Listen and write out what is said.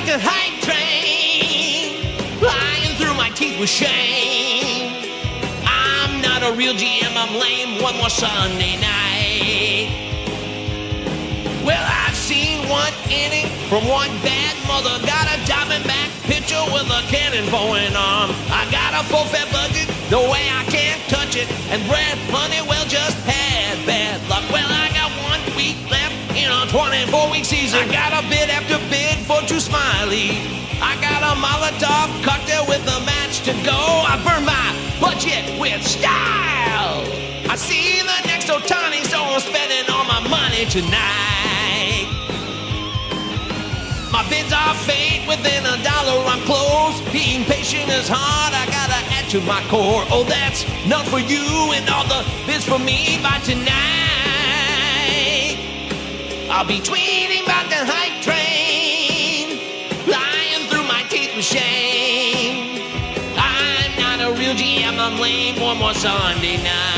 the hype train, lying through my teeth with shame. I'm not a real GM, I'm lame. One more Sunday night. Well, I've seen one inning from one bad mother. Got a diving back pitcher with a cannon for an arm. I got a full-fed bucket, the way I can't touch it. And Brad Honeywell just had bad luck. Well, I got 1 week left in a 24-week season. I got a bid after bid for Drew Smiley. I got a Molotov cocktail with a match to go. I burn my budget with style. I see the next Otani, so I'm spending all my money tonight. My bids are fake, within $1 I'm close. Being patient is hard, I gotta add to my core. Oh, that's none for you and all the bids for me by tonight. I'll be tweeting about the hype train, lying through my teeth with shame. I'm not a real GM, I'm lame. One more Sunday night.